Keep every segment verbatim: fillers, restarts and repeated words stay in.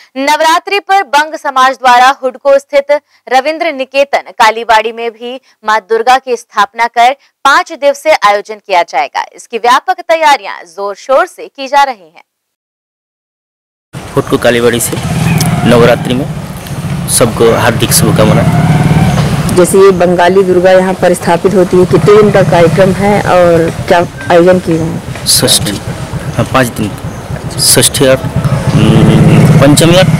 नवरात्रि पर बंग समाज द्वारा हुडको स्थित रविंद्र निकेतन कालीबाड़ी में भी मां दुर्गा की स्थापना कर पांच दिवसीय आयोजन किया जाएगा। इसकी व्यापक तैयारियां जोर शोर से की जा रही हैं। हुडको कालीबाड़ी से नवरात्रि में सबको हार्दिक शुभकामनाएं। जैसे ये बंगाली दुर्गा यहाँ पर स्थापित होती है, कितने दिन का कार्यक्रम है और क्या आयोजन किया है? षष्ठी, पाँच दिन, षष्ठी और पंचमी और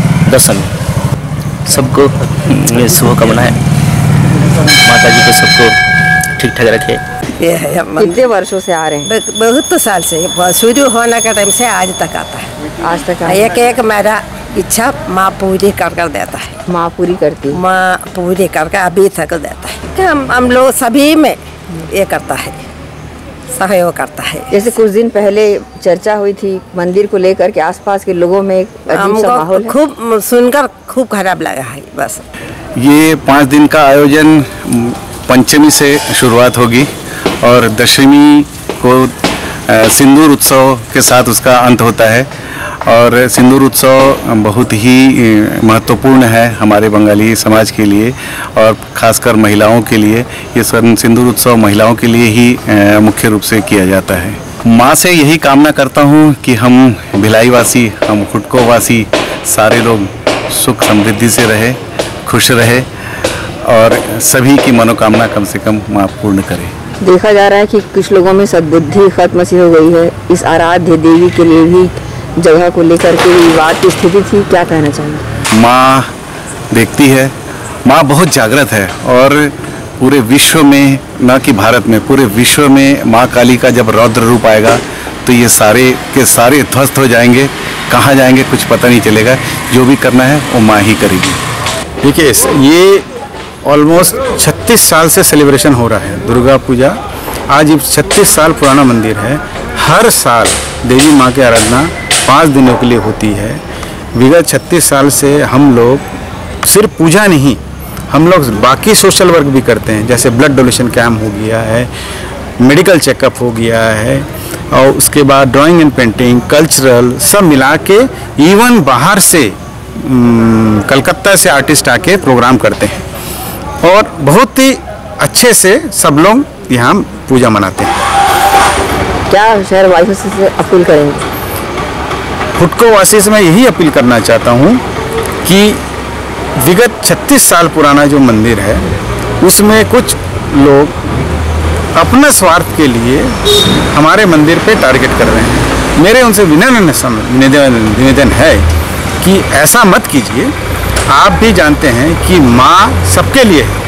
दशमी। सबको शुभकामनाएं, माता जी को सबको ठीक ठाक रखे। ये है कितने वर्षों से आ रहे हैं? बहुत साल से, शुरू होने का टाइम से आज तक आता है। आज तक एक एक मेरा इच्छा माँ पूरी कर कर देता है। माँ पूरी करती है? माँ पूरी करके अभी तक देता है। हम हम लोग सभी में ये करता है, सहयोग करता है। जैसे कुछ दिन पहले चर्चा हुई थी मंदिर को लेकर के, आसपास के लोगों में एक अजीब सा माहौल है। खूब सुनकर खूब खराब लगा है। बस ये पाँच दिन का आयोजन पंचमी से शुरुआत होगी और दशमी को सिंदूर उत्सव के साथ उसका अंत होता है। और सिंदूर उत्सव बहुत ही महत्वपूर्ण है हमारे बंगाली समाज के लिए और ख़ासकर महिलाओं के लिए। ये सिंदूर उत्सव महिलाओं के लिए ही मुख्य रूप से किया जाता है। माँ से यही कामना करता हूँ कि हम भिलाई वासी, हम हुडको वासी सारे लोग सुख समृद्धि से रहे, खुश रहे और सभी की मनोकामना कम से कम माँ पूर्ण करे। देखा जा रहा है कि कुछ लोगों में सद्बुद्धि खत्म सी हो गई है। इस आराध्य देवी के लिए भी जगह को लेकर के विवाद की स्थिति थी, क्या कहना चाहेंगे? माँ देखती है, माँ बहुत जागृत है और पूरे विश्व में, न कि भारत में, पूरे विश्व में माँ काली का जब रौद्र रूप आएगा तो ये सारे के सारे ध्वस्त हो जाएंगे। कहाँ जाएंगे कुछ पता नहीं चलेगा। जो भी करना है वो माँ ही करेगी। देखिए, ये ऑलमोस्ट छत्तीस साल से सेलिब्रेशन हो रहा है दुर्गा पूजा। आज ये छत्तीस साल पुराना मंदिर है। हर साल देवी माँ की आराधना पाँच दिनों के लिए होती है। विगत छत्तीस साल से हम लोग सिर्फ पूजा नहीं, हम लोग बाकी सोशल वर्क भी करते हैं। जैसे ब्लड डोनेशन कैंप हो गया है, मेडिकल चेकअप हो गया है और उसके बाद ड्राइंग एंड पेंटिंग, कल्चरल सब मिला के इवन बाहर से कलकत्ता से आर्टिस्ट आके प्रोग्राम करते हैं और बहुत ही अच्छे से सब लोग यहाँ पूजा मनाते हैं। क्या शहर वासियों से अपील करेंगे? हुडको वासी से मैं यही अपील करना चाहता हूँ कि विगत छत्तीस साल पुराना जो मंदिर है उसमें कुछ लोग अपने स्वार्थ के लिए हमारे मंदिर पे टारगेट कर रहे हैं। मेरे उनसे विनम्र निवेदन है कि ऐसा मत कीजिए। आप भी जानते हैं कि माँ सबके लिए है।